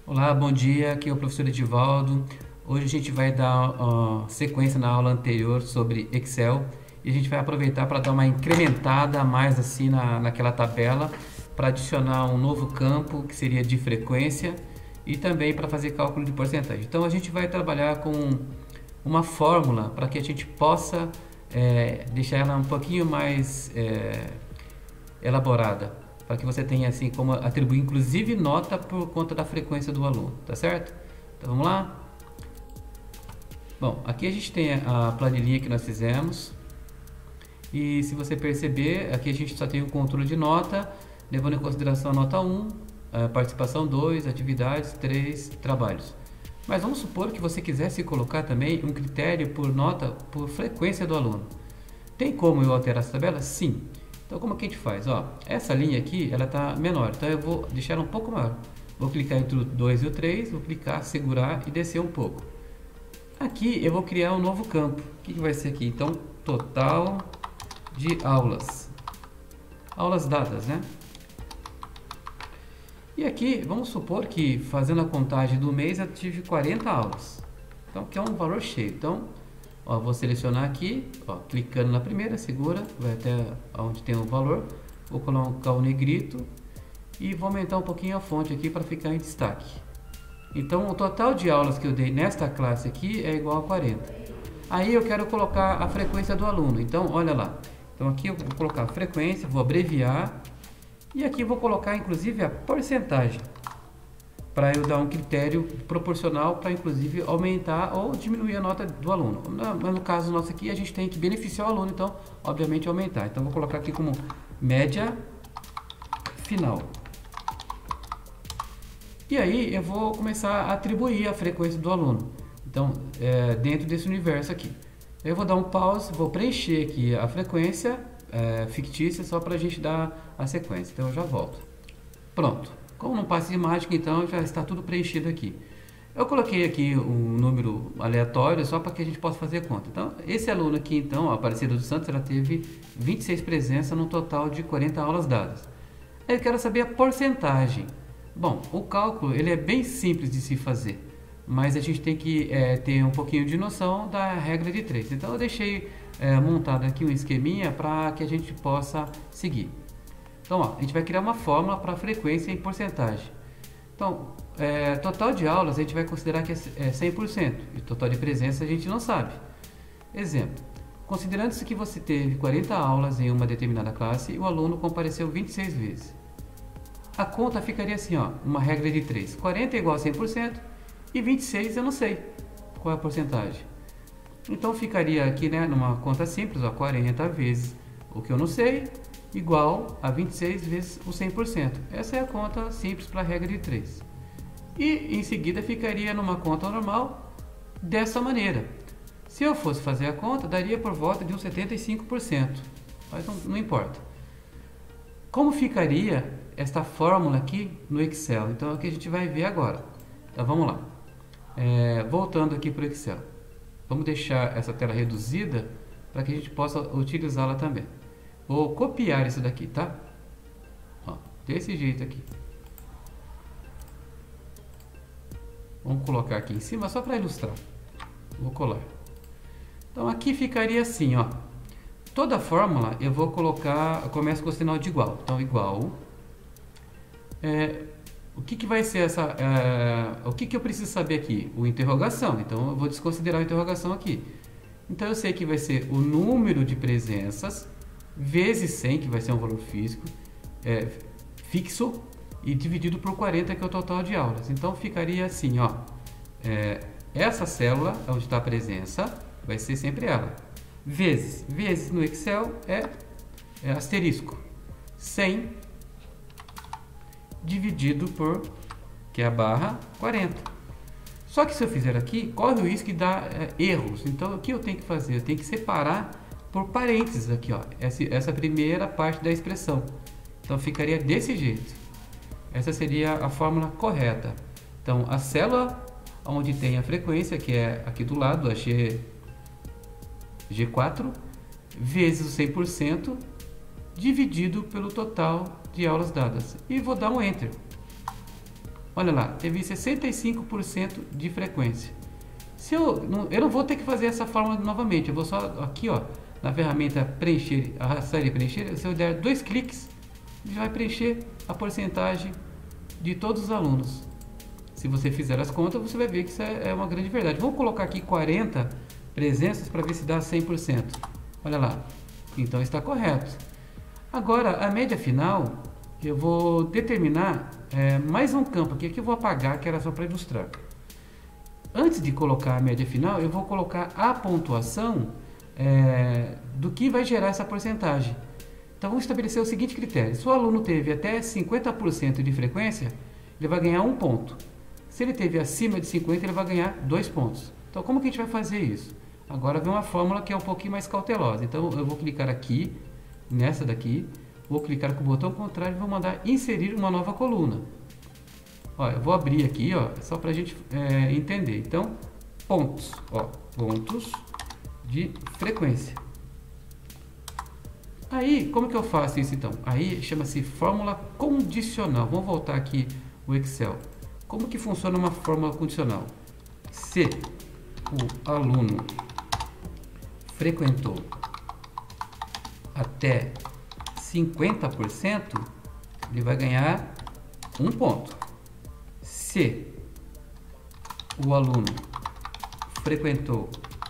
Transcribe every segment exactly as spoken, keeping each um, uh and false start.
Olá, bom dia. Aqui é o professor Edivaldo. Hoje a gente vai dar uh, sequência na aula anterior sobre Excel e a gente vai aproveitar para dar uma incrementada a mais assim na, naquela tabela para adicionar um novo campo que seria de frequência e também para fazer cálculo de porcentagem. Então a gente vai trabalhar com uma fórmula para que a gente possa é, deixar ela um pouquinho mais é, elaborada, para que você tenha assim como atribuir inclusive nota por conta da frequência do aluno, tá certo? Então vamos lá? Bom, aqui a gente tem a planilha que nós fizemos e se você perceber, aqui a gente só tem o controle de nota, levando em consideração a nota um, a participação dois, atividades três, trabalhos. Mas vamos supor que você quisesse colocar também um critério por nota por frequência do aluno. Tem como eu alterar essa tabela? Sim. Então como que a gente faz? Ó, essa linha aqui ela está menor, então eu vou deixar ela um pouco maior. Vou clicar entre o dois e o três, vou clicar, segurar e descer um pouco. Aqui eu vou criar um novo campo. O que, que vai ser aqui? Então, total de aulas. Aulas dadas, né? E aqui, vamos supor que fazendo a contagem do mês eu tive quarenta aulas. Então, que é um valor cheio. Então, ó, vou selecionar aqui, ó, clicando na primeira, segura, vai até onde tem o valor. Vou colocar o negrito e vou aumentar um pouquinho a fonte aqui para ficar em destaque. Então, o total de aulas que eu dei nesta classe aqui é igual a quarenta. Aí eu quero colocar a frequência do aluno. Então, olha lá. Então, aqui eu vou colocar a frequência, vou abreviar. E aqui eu vou colocar, inclusive, a porcentagem. Para eu dar um critério proporcional para, inclusive, aumentar ou diminuir a nota do aluno. Mas no caso nosso aqui, a gente tem que beneficiar o aluno. Então, obviamente, aumentar. Então, vou colocar aqui como média final. E aí eu vou começar a atribuir a frequência do aluno. Então, é, dentro desse universo aqui. Eu vou dar um pause, vou preencher aqui a frequência é, fictícia só para a gente dar a sequência. Então eu já volto. Pronto. Como não passa de mágica, então já está tudo preenchido aqui. Eu coloquei aqui um número aleatório só para que a gente possa fazer a conta. Então, esse aluno aqui, então, a Aparecida dos Santos, ela teve vinte e seis presenças no total de quarenta aulas dadas. Aí eu quero saber a porcentagem. Bom, o cálculo ele é bem simples de se fazer, mas a gente tem que é, ter um pouquinho de noção da regra de três. Então eu deixei é, montado aqui um esqueminha para que a gente possa seguir. Então ó, a gente vai criar uma fórmula para frequência em porcentagem. Então, é, total de aulas a gente vai considerar que é cem por cento e total de presença a gente não sabe. Exemplo, considerando-se que você teve quarenta aulas em uma determinada classe e o aluno compareceu vinte e seis vezes. A conta ficaria assim, ó, uma regra de três. quarenta é igual a cem por cento e vinte e seis eu não sei qual é a porcentagem. Então ficaria aqui, né, numa conta simples, ó, quarenta vezes o que eu não sei, igual a vinte e seis vezes o cem por cento. Essa é a conta simples para a regra de três. E em seguida ficaria numa conta normal dessa maneira. Se eu fosse fazer a conta, daria por volta de uns setenta e cinco por cento. Mas não, não importa. Como ficaria esta fórmula aqui no Excel? Então é o que a gente vai ver agora. Então vamos lá. É, voltando aqui para o Excel. Vamos deixar essa tela reduzida para que a gente possa utilizá-la também. Vou copiar isso daqui, tá? Ó, desse jeito aqui. Vamos colocar aqui em cima só para ilustrar. Vou colar. Então aqui ficaria assim, ó. Toda a fórmula eu vou colocar, eu começo com o sinal de igual. Então igual. É, o que, que vai ser essa, é, o que, que eu preciso saber aqui? O interrogação, então eu vou desconsiderar a interrogação aqui. Então eu sei que vai ser o número de presenças vezes cem, que vai ser um valor físico, é, fixo, e dividido por quarenta, que é o total de aulas. Então ficaria assim, ó, é, essa célula, onde está a presença, vai ser sempre ela. Vezes, vezes no Excel é, é asterisco, cem dividido por, que é a barra, quarenta. Só que se eu fizer aqui, corre o risco de dar é, erros. Então o que eu tenho que fazer? Eu tenho que separar por parênteses aqui, ó, essa, essa primeira parte da expressão. Então ficaria desse jeito. Essa seria a fórmula correta. Então a célula onde tem a frequência, que é aqui do lado, a G, G quatro, vezes o cem por cento, dividido pelo total de aulas dadas. E vou dar um Enter. Olha lá, teve sessenta e cinco por cento de frequência. Se eu, não, eu não vou ter que fazer essa fórmula novamente, eu vou só aqui, ó, na ferramenta preencher, arrastar e preencher, se eu der dois cliques, ele vai preencher a porcentagem de todos os alunos. Se você fizer as contas, você vai ver que isso é uma grande verdade. Vamos colocar aqui quarenta presenças para ver se dá cem por cento. Olha lá, então está correto. Agora, a média final, eu vou determinar é, mais um campo aqui, que eu vou apagar, que era só para ilustrar. Antes de colocar a média final, eu vou colocar a pontuação é, do que vai gerar essa porcentagem. Então, vamos estabelecer o seguinte critério. Se o aluno teve até cinquenta por cento de frequência, ele vai ganhar um ponto. Se ele teve acima de cinquenta, ele vai ganhar dois pontos. Então, como que a gente vai fazer isso? Agora vem uma fórmula que é um pouquinho mais cautelosa. Então, eu vou clicar aqui, nessa daqui, vou clicar com o botão contrário e vou mandar inserir uma nova coluna. Ó, eu vou abrir aqui, ó, só para a gente é, entender. Então, pontos, ó, pontos de frequência. Aí, como que eu faço isso então? Aí chama-se fórmula condicional. Vamos voltar aqui o Excel. Como que funciona uma fórmula condicional? Se o aluno frequentou até cinquenta por cento, ele vai ganhar um ponto. Se o aluno frequentou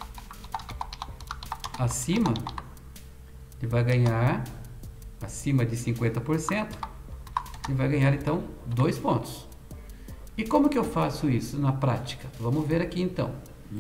acima, ele vai ganhar acima de cinquenta por cento, ele vai ganhar então dois pontos. E como que eu faço isso na prática? Vamos ver aqui então.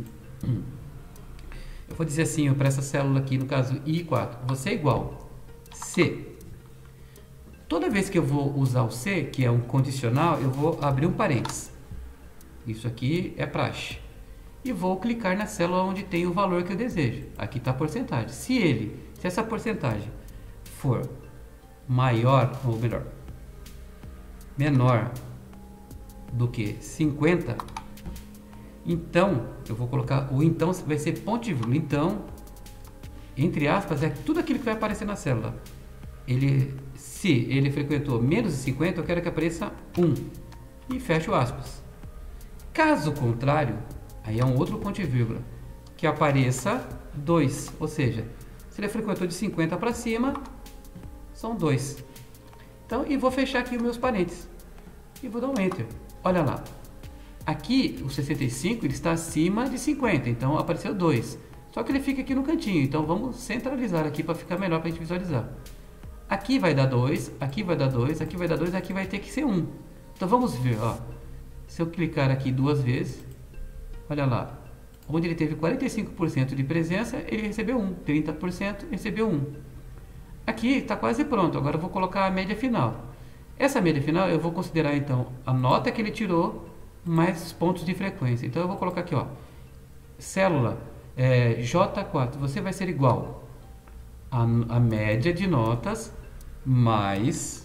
Eu vou dizer assim para essa célula aqui, no caso I quatro, você é igual se. Toda vez que eu vou usar o se, que é um condicional, eu vou abrir um parênteses. Isso aqui é praxe. E vou clicar na célula onde tem o valor que eu desejo. Aqui está a porcentagem. Se ele, se essa porcentagem for maior, ou melhor, menor do que cinquenta, então, eu vou colocar, o então vai ser ponto e vírgula. Então, entre aspas, é tudo aquilo que vai aparecer na célula. Ele, se ele frequentou menos de cinquenta, eu quero que apareça um. E fecho aspas. Caso contrário, aí é um outro ponto e vírgula, que apareça dois. Ou seja, se ele frequentou de cinquenta para cima, são dois. Então, e vou fechar aqui os meus parênteses. E vou dar um Enter. Olha lá. Aqui, o sessenta e cinco, ele está acima de cinquenta, então apareceu dois. Só que ele fica aqui no cantinho, então vamos centralizar aqui para ficar melhor para a gente visualizar. Aqui vai dar dois, aqui vai dar dois, aqui vai dar dois, aqui vai ter que ser um. Então vamos ver, ó. Se eu clicar aqui duas vezes, olha lá. Onde ele teve quarenta e cinco por cento de presença, ele recebeu um. trinta por cento recebeu um. Aqui está quase pronto, agora eu vou colocar a média final. Essa média final eu vou considerar então a nota que ele tirou mais os pontos de frequência. Então eu vou colocar aqui, ó, célula é, J quatro, você vai ser igual a, a média de notas mais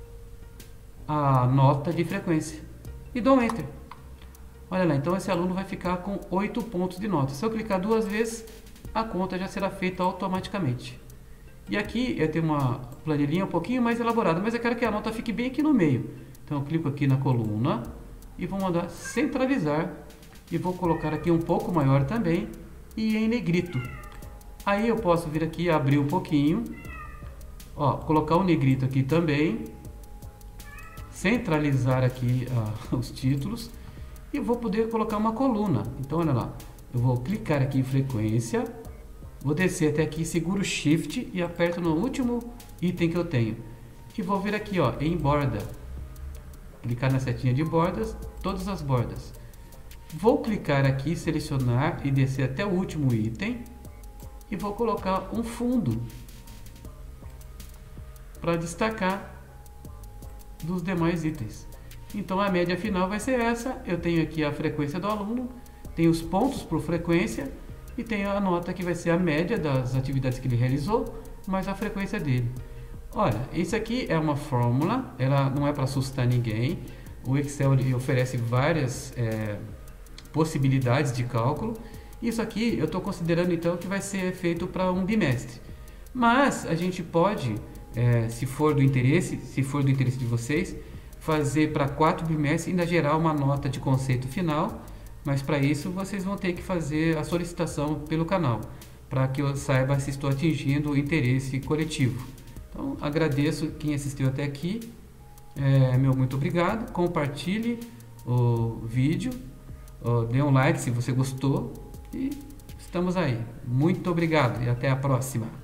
a nota de frequência. E dou um Enter. Olha lá, então esse aluno vai ficar com oito pontos de nota. Se eu clicar duas vezes, a conta já será feita automaticamente. E aqui eu tenho uma planilhinha um pouquinho mais elaborada, mas eu quero que a nota fique bem aqui no meio. Então eu clico aqui na coluna e vou mandar centralizar e vou colocar aqui um pouco maior também e em negrito. Aí eu posso vir aqui, abrir um pouquinho, ó, colocar o negrito aqui também, centralizar aqui ah, os títulos e vou poder colocar uma coluna. Então olha lá, eu vou clicar aqui em frequência, vou descer até aqui, seguro Shift e aperto no último item que eu tenho e vou vir aqui, ó, em borda. Clicar na setinha de bordas, todas as bordas. Vou clicar aqui, selecionar e descer até o último item e vou colocar um fundo para destacar dos demais itens. Então a média final vai ser essa. Eu tenho aqui a frequência do aluno, tenho os pontos por frequência e tenho a nota que vai ser a média das atividades que ele realizou, mais a frequência dele. Olha, isso aqui é uma fórmula, ela não é para assustar ninguém. O Excel ele oferece várias é, possibilidades de cálculo. Isso aqui eu estou considerando então que vai ser feito para um bimestre. Mas a gente pode, é, se for do interesse, se for do interesse de vocês, fazer para quatro bimestres e ainda gerar uma nota de conceito final, mas para isso vocês vão ter que fazer a solicitação pelo canal, para que eu saiba se estou atingindo o interesse coletivo. Então, agradeço quem assistiu até aqui, é, meu muito obrigado, compartilhe o vídeo, ó, dê um like se você gostou e estamos aí. Muito obrigado e até a próxima.